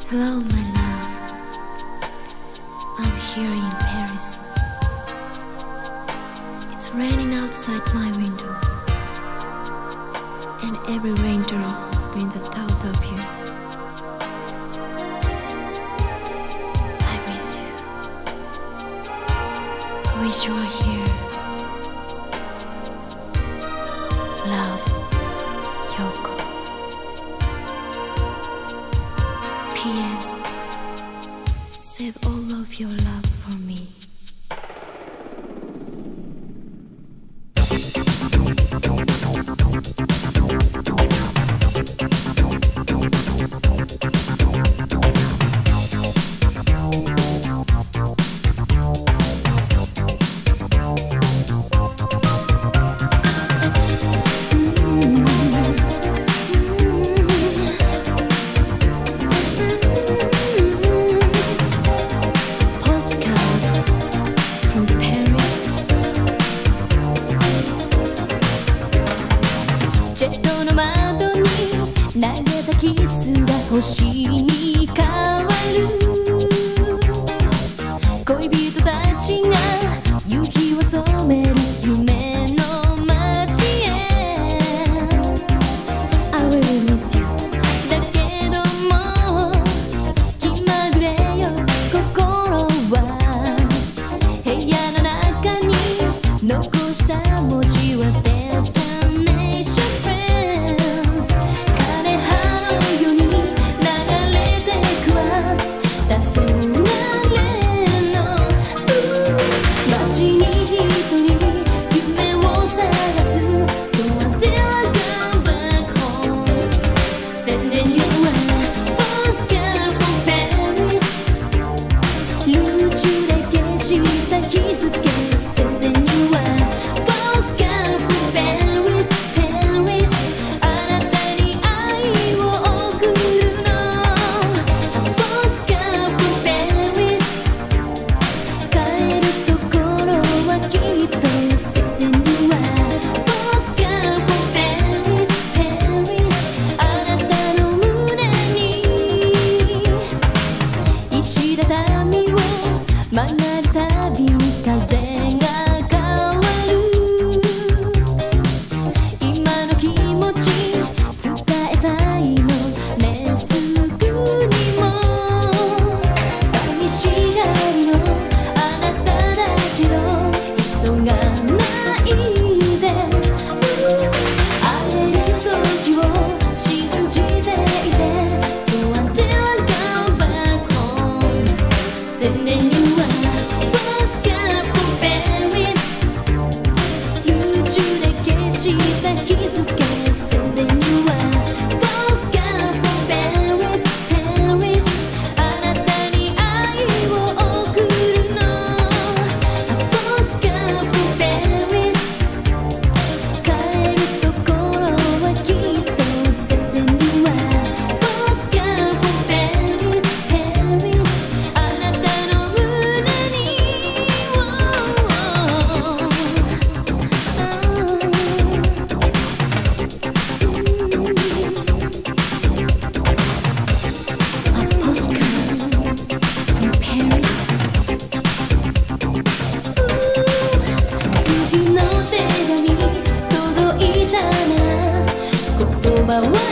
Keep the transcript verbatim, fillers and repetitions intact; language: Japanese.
Hello, my love. I'm here in Paris. It's raining outside my window, and every raindrop brings a thought of you. I miss you. I wish you were here. Love, Yoko. P S. Save all of your love for me. ジェットの窓に投げたキスが星に変わる。恋人たちが夕日を染める夢の街へ。 I really miss you だけども気まぐれよ心は。部屋の中に残した文字はデスタネーション。曲がるたびに風が変わる。今の気持ち伝えたいのね、すぐにも。寂しがりのあなただけど急がないで。会える時を信じていて。 So until I go back home, sending you Postcard from Paris 空中で消した日付 Sending you a Postcard from Paris, Paris あなたに愛を送るの。 Postcard from Paris 帰るところはきっと Sending you a Postcard from Paris, Paris あなたの胸に 次の手紙届いたな。言葉は